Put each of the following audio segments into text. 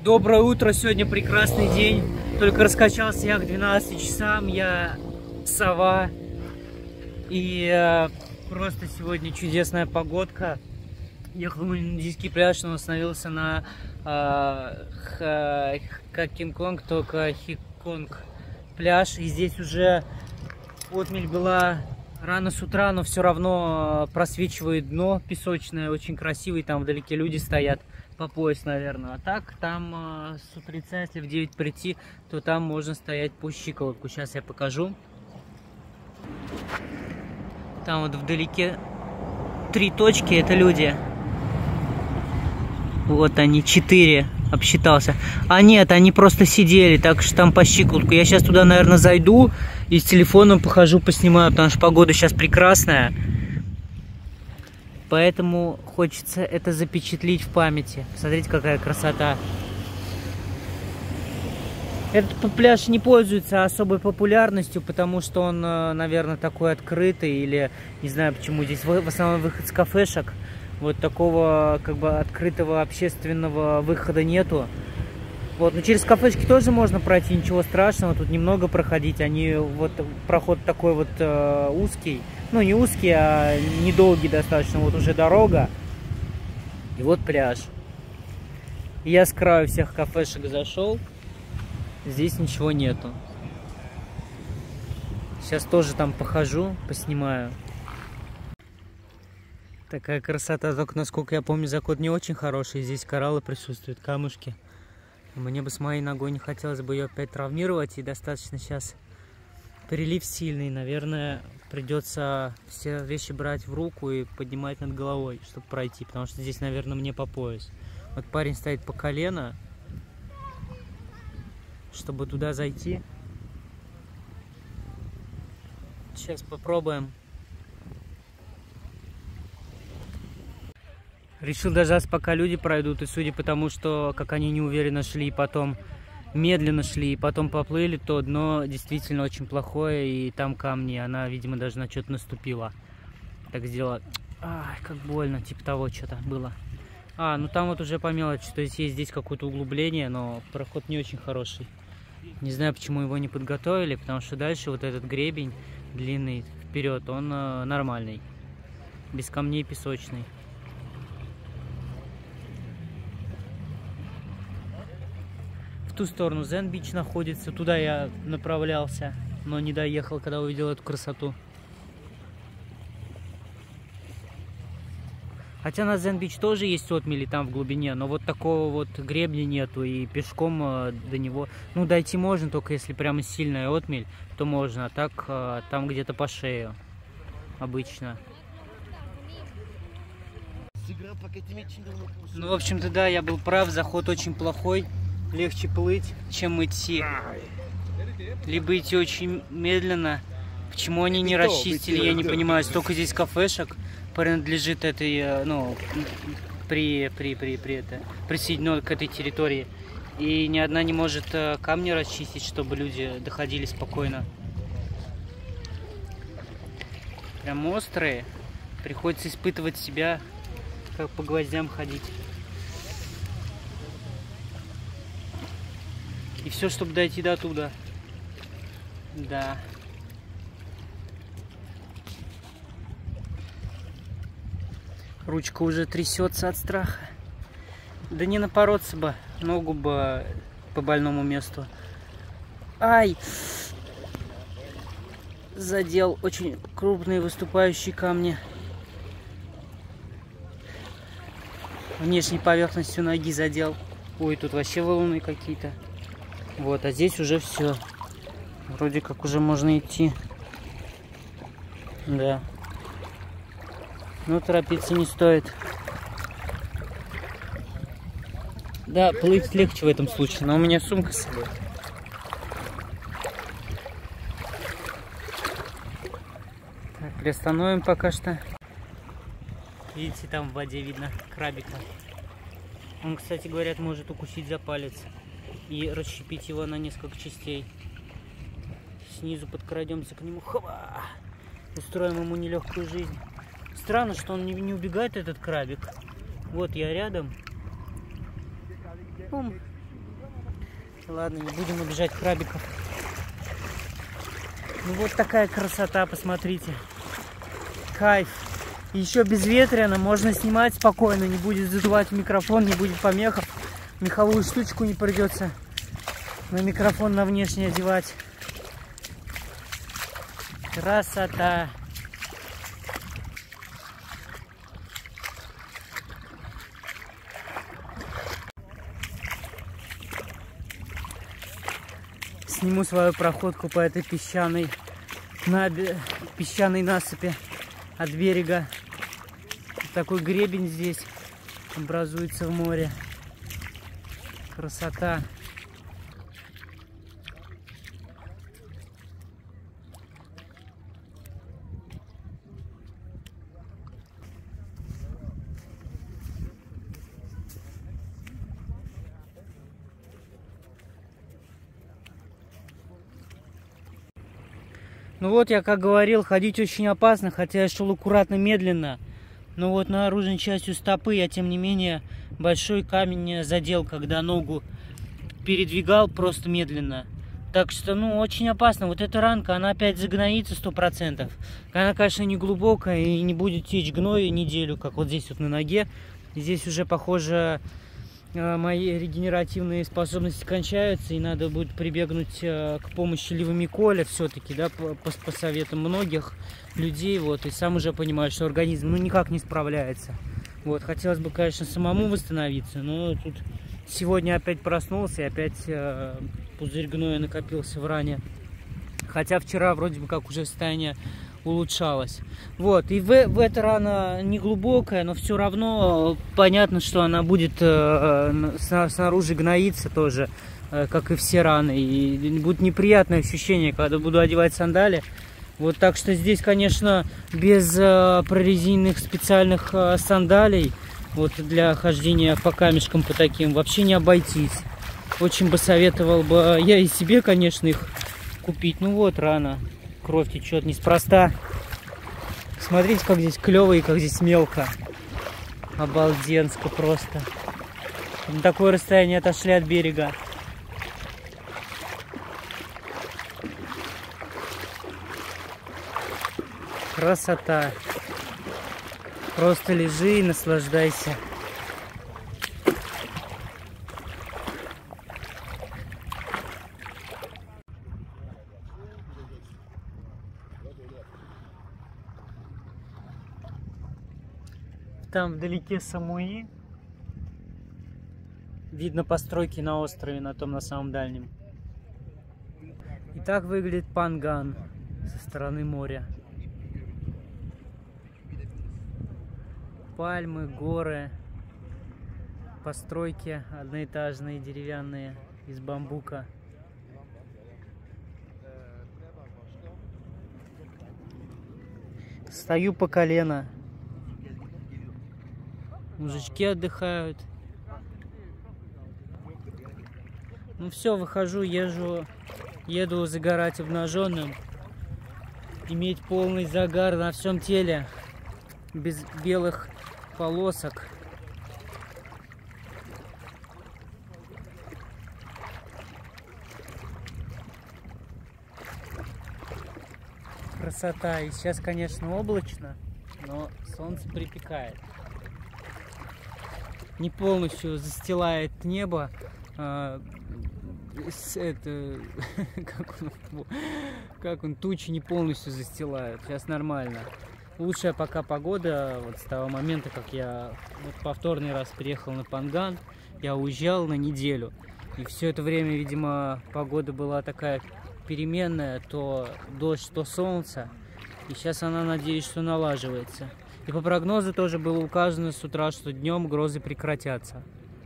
Доброе утро, сегодня прекрасный день. Только раскачался я к 12 часам, я сова. И просто сегодня чудесная погодка. Ехал на индийский пляж, но остановился на как Кинг-Конг, только Хиконг пляж. И здесь уже отмель была рано с утра, но все равно просвечивает дно песочное, очень красивый, там вдалеке люди стоят. По пояс, наверное. А так, там с утреца, если в 9 прийти, то там можно стоять по щиколотку. Сейчас я покажу. Там вот вдалеке 3 точки, это люди. Вот они, 4, обсчитался. А нет, они просто сидели, так что там по щиколотку. Я сейчас туда, наверное, зайду и с телефоном похожу, поснимаю, потому что погода сейчас прекрасная. Поэтому хочется это запечатлеть в памяти. Посмотрите, какая красота. Этот пляж не пользуется особой популярностью, потому что он, наверное, такой открытый. Или не знаю почему. Здесь в основном выход с кафешек. Вот такого как бы открытого общественного выхода нету. Вот, но через кафешки тоже можно пройти, ничего страшного. Тут немного проходить. Они вот проход такой вот узкий. Ну, не узкий, а недолгий достаточно. Вот уже дорога. И вот пляж. И я с краю всех кафешек зашел. Здесь ничего нету. Сейчас тоже там похожу, поснимаю. Такая красота. Только, насколько я помню, закот не очень хороший. Здесь кораллы присутствуют, камушки. Мне бы с моей ногой не хотелось бы ее опять травмировать. И достаточно сейчас прилив сильный. Наверное, придется все вещи брать в руку и поднимать над головой, чтобы пройти. Потому что здесь, наверное, мне по пояс. Вот парень стоит по колено, чтобы туда зайти. Сейчас попробуем. Решил дождаться, пока люди пройдут. И судя по тому, что как они неуверенно шли, и потом медленно шли, и потом поплыли, то дно действительно очень плохое, и там камни. Она, видимо, даже на что-то наступила. Так сделала. Ай, как больно, типа того что-то было. Ну там вот уже по мелочи, то есть есть здесь какое-то углубление, но проход не очень хороший. Не знаю, почему его не подготовили, потому что дальше вот этот гребень длинный вперед, он нормальный. Без камней, песочный. В ту сторону Зен-Бич находится, туда я направлялся, но не доехал, когда увидел эту красоту. Хотя на Зен-Бич тоже есть отмели там в глубине, но вот такого вот гребня нету, и пешком до него, ну, дойти можно, только если прямо сильная отмель, то можно, а так там где-то по шею обычно. Ну, в общем-то, да, я был прав, заход очень плохой. Легче плыть, чем идти. Либо идти очень медленно. Почему они не расчистили, я не понимаю. Столько здесь кафешек принадлежит этой, ну, присоединен к этой территории. И ни одна не может камни расчистить, чтобы люди доходили спокойно. Прям острые. Приходится испытывать себя, как по гвоздям ходить. И все, чтобы дойти до туда. Да. Ручка уже трясется от страха. Да не напороться бы. Ногу бы по больному месту. Ай! Задел очень крупные выступающие камни. Внешней поверхностью ноги задел. Ой, тут вообще валуны какие-то. Вот, а здесь уже все. Вроде как уже можно идти. Да. Но торопиться не стоит. Да, плыть легче в этом случае, но у меня сумка с собой. Так, приостановим пока что. Видите, там в воде видно крабика. Он, кстати, говорят, может укусить за палец и расщепить его на несколько частей. Снизу подкрадемся к нему. Хва! Устроим ему нелегкую жизнь. Странно, что он не убегает, этот крабик. Вот я рядом. Он Ладно, не будем обижать крабиков. Ну вот такая красота, посмотрите. Кайф. Еще безветренно, можно снимать спокойно, не будет задувать микрофон, не будет помехов. Меховую штучку не придется на микрофон на внешний одевать. Красота. Сниму свою проходку по этой песчаной насыпи от берега. Такой гребень здесь образуется в море. Красота. Ну вот, я как говорил, ходить очень опасно, хотя я шел аккуратно, медленно. Но вот наружной частью стопы я, тем не менее, большой камень задел, когда ногу передвигал просто медленно. Так что, ну, очень опасно. Вот эта ранка, она опять загноится 100%. Она, конечно, не глубокая и не будет течь гной неделю, как вот здесь вот на ноге. Здесь уже, похоже, мои регенеративные способности кончаются, и надо будет прибегнуть к помощи левомиколя все-таки, да, по советам многих людей, вот, и сам уже понимаю, что организм, ну, никак не справляется. Вот, хотелось бы, конечно, самому восстановиться, но тут сегодня опять проснулся, и опять пузырь гноя накопился в ране. Хотя вчера вроде бы как уже состояние улучшалось. Вот, и эта рана не глубокая, но все равно понятно, что она будет снаружи гноиться тоже, как и все раны. И будет неприятное ощущение, когда буду одевать сандали. Вот, так что здесь, конечно, без прорезиненных специальных сандалий, вот для хождения по камешкам, по таким, вообще не обойтись. Очень бы советовал бы я и себе, конечно, их купить. Ну вот, рана. Кровь течет неспроста. Смотрите, как здесь клево и как здесь мелко. Обалденско просто. На такое расстояние отошли от берега. Красота. Просто лежи и наслаждайся. Там вдалеке Самуи. Видно постройки на острове, на том, на самом дальнем. И так выглядит Панган со стороны моря. Пальмы, горы, постройки одноэтажные, деревянные, из бамбука. Стою по колено. Мужички отдыхают. Ну все, выхожу, еду загорать обнаженным. Иметь полный загар на всем теле. Без белых полосок. Красота. И сейчас, конечно, облачно, но солнце припекает. Не полностью застилает небо. Как он тучи не полностью застилают. Сейчас нормально. Лучшая пока погода вот с того момента, как я вот повторный раз приехал на Панган. Я уезжал на неделю. И все это время, видимо, погода была такая переменная. То дождь, то солнце. И сейчас она, надеюсь, что налаживается. И по прогнозу тоже было указано с утра, что днем грозы прекратятся.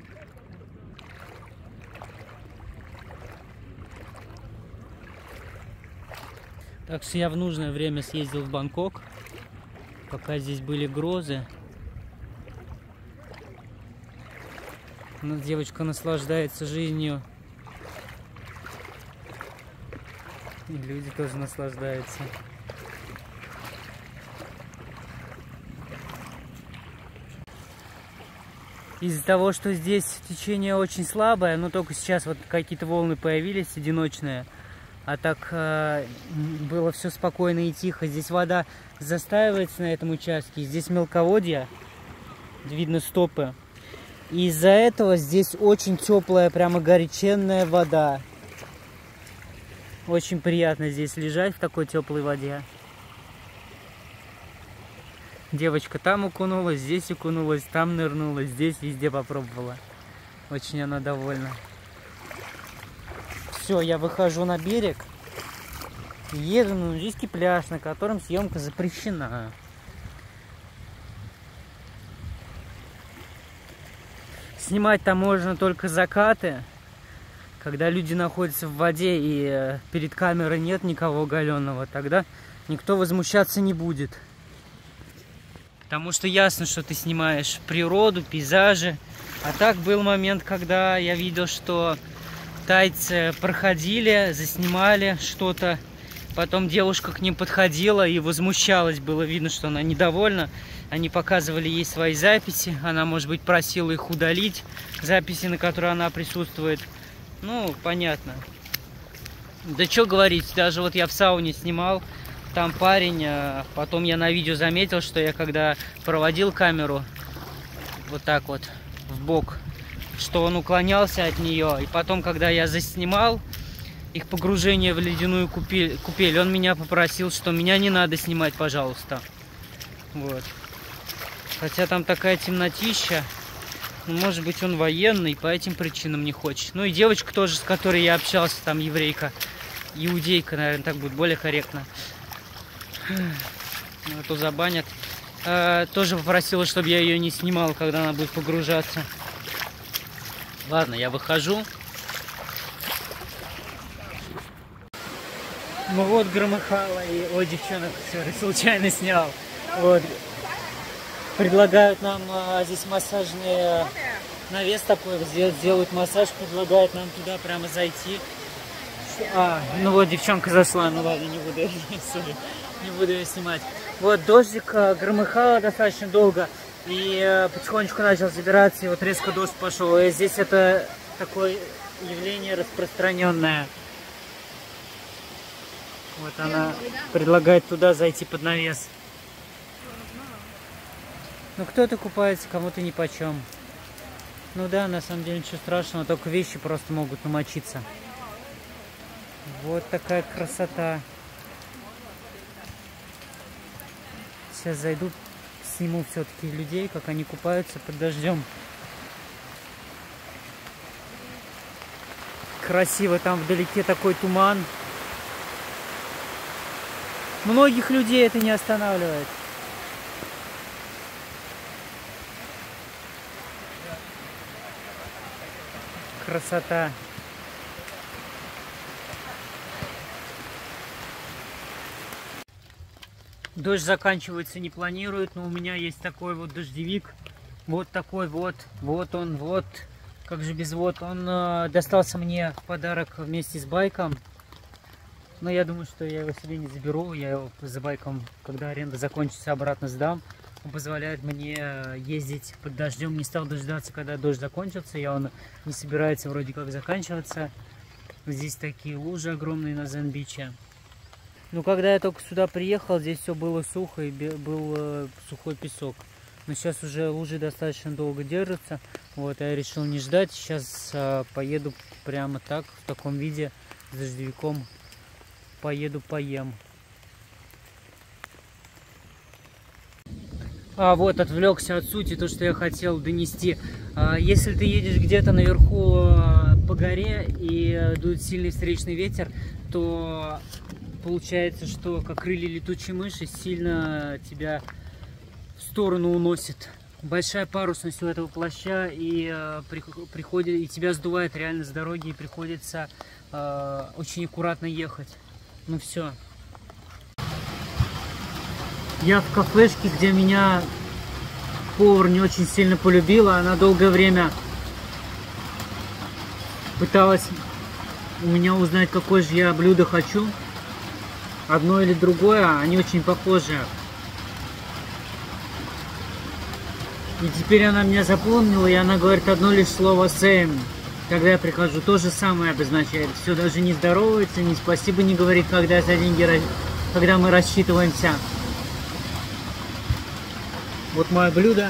Так что я в нужное время съездил в Бангкок, пока здесь были грозы. Девочка наслаждается жизнью. И люди тоже наслаждаются. Из-за того, что здесь течение очень слабое, но только сейчас вот какие-то волны появились одиночные, а так было все спокойно и тихо. Здесь вода застаивается на этом участке, здесь мелководье, видно стопы. И из-за этого здесь очень теплая, прямо горяченная вода. Очень приятно здесь лежать в такой теплой воде. Девочка там окунулась, здесь окунулась, там нырнула, здесь везде попробовала. Очень она довольна. Все, я выхожу на берег. Еду на нудистский пляж, на котором съемка запрещена. Снимать там можно только закаты, когда люди находятся в воде и перед камерой нет никого оголенного, тогда никто возмущаться не будет. Потому что ясно, что ты снимаешь природу, пейзажи. А так был момент, когда я видел, что тайцы проходили, заснимали что-то. Потом девушка к ним подходила и возмущалась. Было видно, что она недовольна. Они показывали ей свои записи. Она, может быть, просила их удалить. Записи, на которые она присутствует. Ну, понятно. Да что говорить, даже вот я в сауне снимал. Там парень, потом я на видео заметил, что я когда проводил камеру вот так вот в бок, что он уклонялся от нее. И потом, когда я заснимал их погружение в ледяную купель, он меня попросил, что меня не надо снимать, пожалуйста. Вот. Хотя там такая темнотища. Ну, может быть, он военный, по этим причинам не хочет. Ну и девочка тоже, с которой я общался, там еврейка, иудейка, наверное, так будет более корректно. А то забанят. Тоже попросила, чтобы я ее не снимал, когда она будет погружаться. Ладно, я выхожу. Ну вот громыхало и... Ой, девчонок, sorry, случайно снял. Вот. Предлагают нам здесь массажный навес такой, сделают массаж, предлагают нам туда прямо зайти. Ну вот девчонка зашла, ну ладно, не буду, sorry, не буду ее снимать. Вот дождик громыхало достаточно долго и потихонечку начал забираться, и вот резко дождь пошел. И здесь это такое явление распространенное. Вот она предлагает туда зайти под навес. Ну кто-то купается, кому-то нипочем. Ну да, на самом деле ничего страшного, только вещи просто могут намочиться. Вот такая красота. Сейчас зайду, сниму все-таки людей, как они купаются под дождем. Красиво, там вдалеке такой туман. Многих людей это не останавливает. Красота. Дождь заканчивается не планирует, но у меня есть такой вот дождевик. Вот такой вот. Вот он, вот. Как же без вот. Он достался мне в подарок вместе с байком. Но я думаю, что я его себе не заберу. Я его за байком, когда аренда закончится, обратно сдам. Он позволяет мне ездить под дождем. Не стал дождаться, когда дождь закончился. Он не собирается вроде как заканчиваться. Здесь такие лужи огромные на Зен-Биче. Ну, когда я только сюда приехал, здесь все было сухо и был сухой песок. Но сейчас уже лужи достаточно долго держатся. Вот, я решил не ждать. Сейчас поеду прямо так, в таком виде, с дождевиком. Поеду, поем. Вот, отвлекся от сути, то, что я хотел донести. Если ты едешь где-то наверху по горе и дует сильный встречный ветер, то получается, что как крылья летучей мыши сильно тебя в сторону уносит. Большая парусность у этого плаща, и приходит, и тебя сдувает реально с дороги, и приходится очень аккуратно ехать. Ну все. Я в кафешке, где меня повар не очень сильно полюбила. Она долгое время пыталась у меня узнать, какое же я блюдо хочу. Одно или другое, они очень похожи. И теперь она меня запомнила, и она говорит одно лишь слово «same». Когда я прихожу, то же самое обозначает. Все, даже не здоровается, ни спасибо не говорит, когда за деньги, когда мы рассчитываемся. Вот мое блюдо.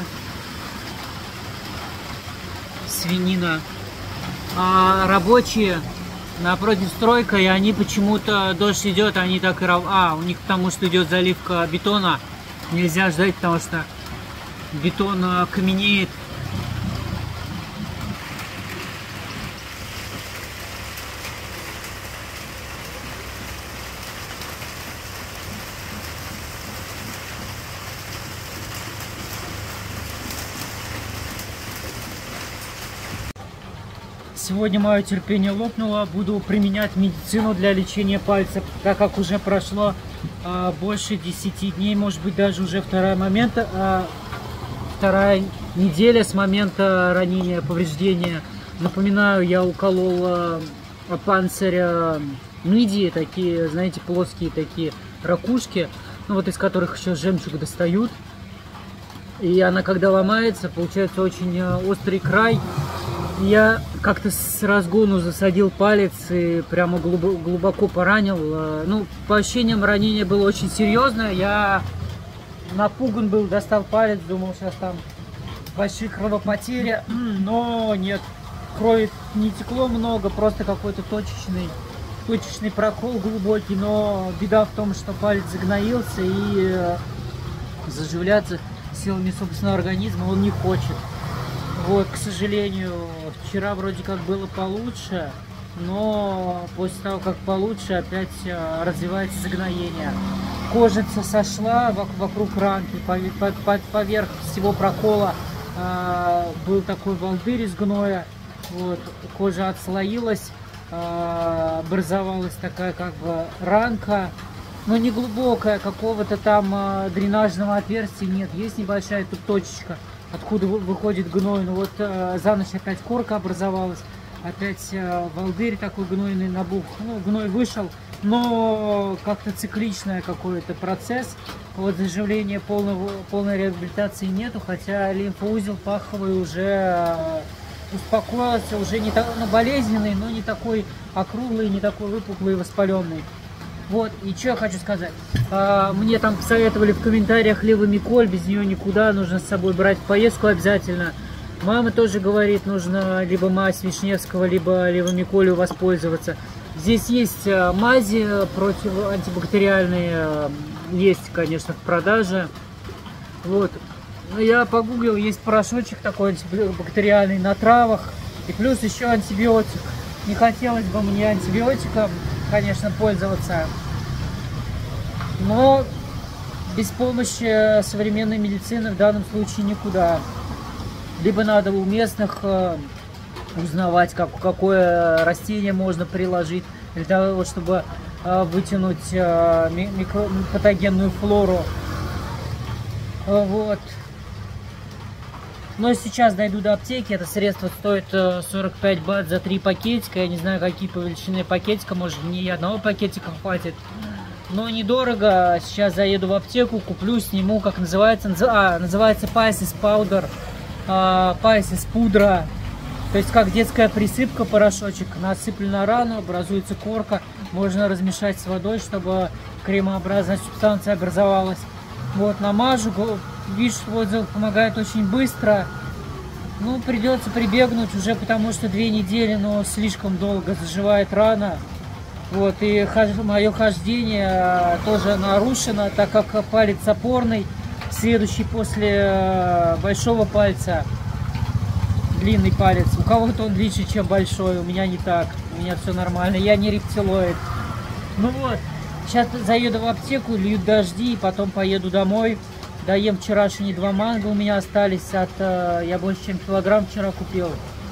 Свинина. А рабочие напротив стройка, и они почему-то, дождь идет, они так и... у них потому что идет заливка бетона. Нельзя ждать, потому что бетон каменеет. Сегодня мое терпение лопнуло, буду применять медицину для лечения пальцев, так как уже прошло больше 10 дней, может быть даже уже вторая неделя с момента ранения, повреждения. Напоминаю, я уколол панцирь мидии, такие, знаете, плоские такие ракушки, ну вот из которых еще жемчуг достают. И она когда ломается, получается очень острый край. Я как-то с разгону засадил палец и прямо глубоко поранил. Ну, по ощущениям, ранение было очень серьезное. Я напуган был, достал палец, думал, сейчас там большие кровопотери. Но нет, крови не текло много, просто какой-то точечный прокол глубокий. Но беда в том, что палец загноился и заживляться силами собственного организма он не хочет. Вот, к сожалению, вчера вроде как было получше, но после того, как получше, опять развивается загноение. Кожица сошла вокруг ранки, поверх всего прокола был такой волдырь из гноя. Вот, кожа отслоилась, образовалась такая как бы ранка, но не глубокая, какого-то там дренажного отверстия нет, есть небольшая тут точечка, откуда выходит гной. Ну вот за ночь опять корка образовалась, опять волдырь такой гнойный набух. Ну, гной вышел, но как-то цикличный какой-то процесс. Вот заживления полной реабилитации нету, хотя лимфоузел паховый уже успокоился, уже не так, болезненный, но не такой округлый, не такой выпуклый и воспаленный. Вот, и что я хочу сказать. Мне там посоветовали в комментариях левомиколь, без нее никуда, нужно с собой брать в поездку обязательно. Мама тоже говорит, нужно либо мазь Вишневского, либо левомиколью воспользоваться. Здесь есть мази антибактериальные, есть, конечно, в продаже. Вот. Но я погуглил, есть порошочек такой антибактериальный на травах. И плюс еще антибиотик. Не хотелось бы мне антибиотиком, конечно, пользоваться, но без помощи современной медицины в данном случае никуда. Либо надо у местных узнавать, какое растение можно приложить для того, чтобы вытянуть патогенную флору. Вот. Но сейчас дойду до аптеки, это средство стоит 45 бат за 3 пакетика. Я не знаю, какие по величине пакетика, может мне одного пакетика хватит. Но недорого. Сейчас заеду в аптеку, куплю, сниму, как называется. Называется Paesis Powder, Paesis пудра. То есть как детская присыпка, порошочек. Насыплю на рану, образуется корка. Можно размешать с водой, чтобы кремообразная субстанция образовалась. Вот, намажу. Видишь, отзыв помогает очень быстро. Ну, придется прибегнуть уже, потому что 2 недели, но слишком долго заживает рана. Вот, и мое хождение тоже нарушено, так как палец опорный, следующий после большого пальца, длинный палец. У кого-то он длиннее, чем большой, у меня не так, у меня все нормально, я не рептилоид. Ну вот, сейчас заеду в аптеку, льют дожди, и потом поеду домой. Доем вчерашние 2 манго, у меня остались я больше чем килограмм вчера купил.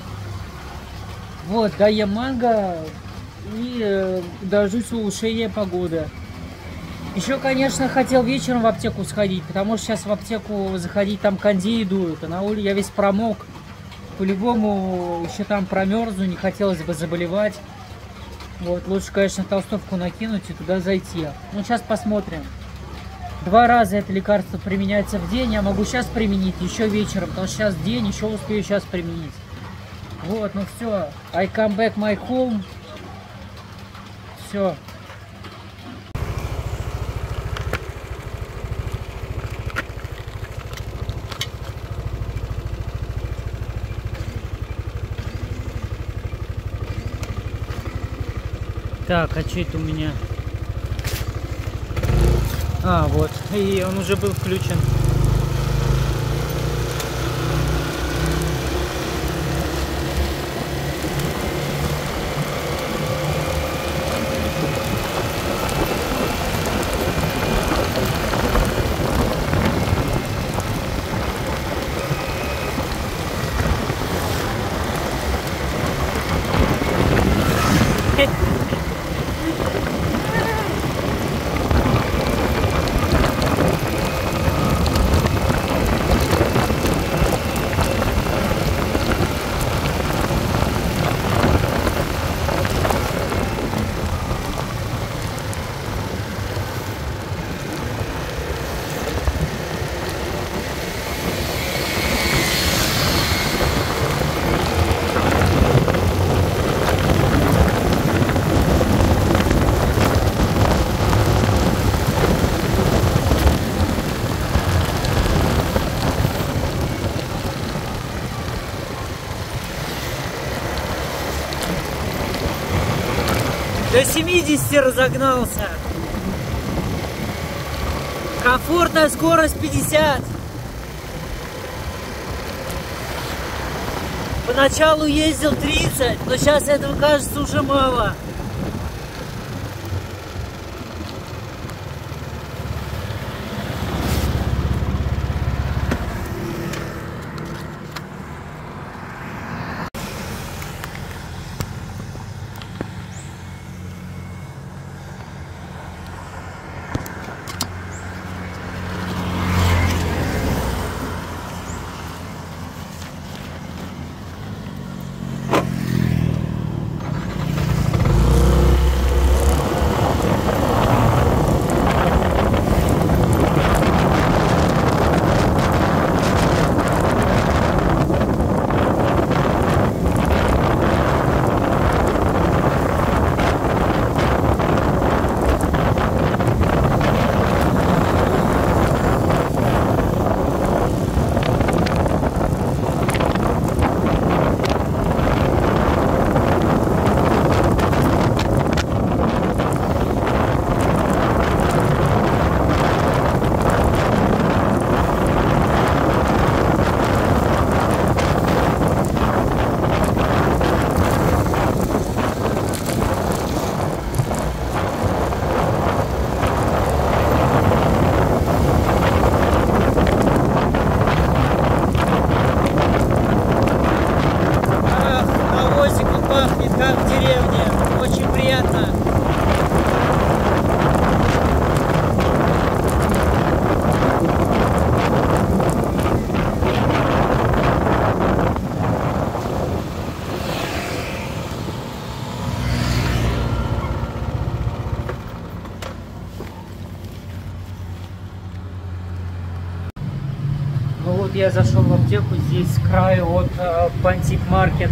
Вот, доем манго и дождусь улучшения погоды. Еще, конечно, хотел вечером в аптеку сходить, потому что сейчас в аптеку заходить, там кондеи дуют, а на улице я весь промок. По-любому еще там промерзну, не хотелось бы заболевать. Вот, лучше, конечно, толстовку накинуть и туда зайти. Ну, сейчас посмотрим. 2 раза это лекарство применяется в день. Я могу сейчас применить, еще вечером, потому что сейчас день, еще успею сейчас применить. Вот, ну все. I come back my home. Все. Так, а что это у меня? А, вот. И он уже был включен. До 70 разогнался. Комфортная скорость 50. Поначалу ездил 30, но сейчас этого кажется уже мало. Ну вот я зашел в аптеку, здесь с краю от Бантик Маркет,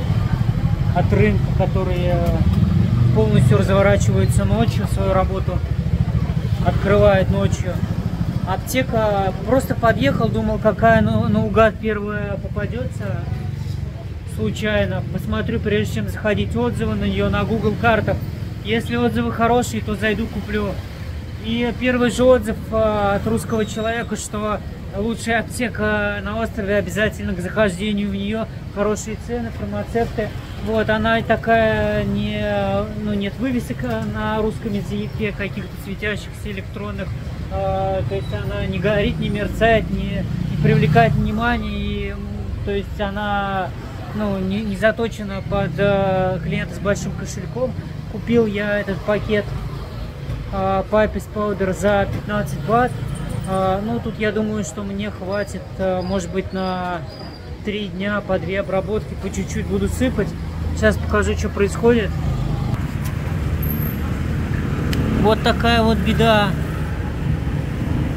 от рынка, который полностью разворачивается ночью, свою работу открывает ночью. Аптека, просто подъехал, думал, какая наугад первая попадется случайно. Посмотрю, прежде чем заходить, отзывы на нее на Google картах. Если отзывы хорошие, то зайду, куплю. И первый же отзыв от русского человека, что лучшая аптека на острове, обязательно к захождению в нее, хорошие цены, фармацевты. Вот, она такая, нет вывесок на русском языке, каких-то светящихся электронных, то есть она не горит, не мерцает, не привлекает внимание, и, то есть она не заточена под клиента с большим кошельком. Купил я этот пакет Papis Powder за 15 бат. Ну, тут я думаю, что мне хватит, может быть, на 3 дня по 2 обработки, по чуть-чуть буду сыпать. Сейчас покажу, что происходит. Вот такая вот беда.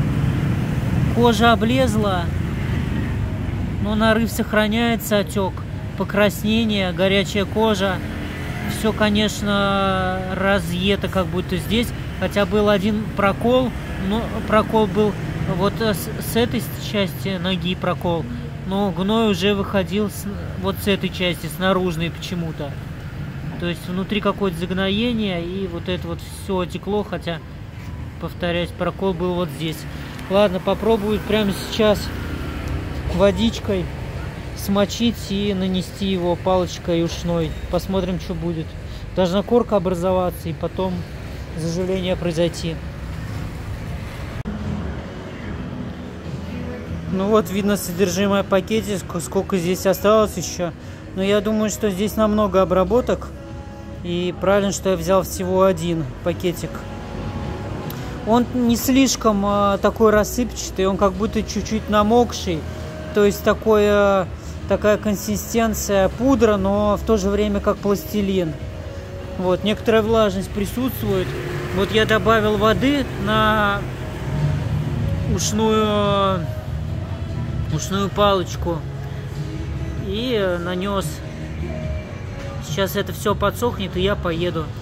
Кожа облезла, но нарыв сохраняется, отек, покраснение, горячая кожа. Все, конечно, разъето как будто здесь. Хотя был один прокол, но прокол был вот с этой части ноги прокол. Но гной уже выходил вот с этой части, с наружной почему-то. То есть внутри какое-то загноение, и вот это вот все текло, хотя, повторяюсь, прокол был вот здесь. Ладно, попробую прямо сейчас водичкой смочить и нанести его палочкой ушной. Посмотрим, что будет. Должна корка образоваться и потом заживление произойти. Ну вот, видно содержимое пакета, сколько здесь осталось еще. Но я думаю, что здесь намного обработок. И правильно, что я взял всего один пакетик. Он не слишком такой рассыпчатый, он как будто чуть-чуть намокший. То есть такая консистенция пудра, но в то же время как пластилин. Вот, некоторая влажность присутствует. Вот я добавил воды на ушную палочку и нанес. Сейчас это все подсохнет, и я поеду.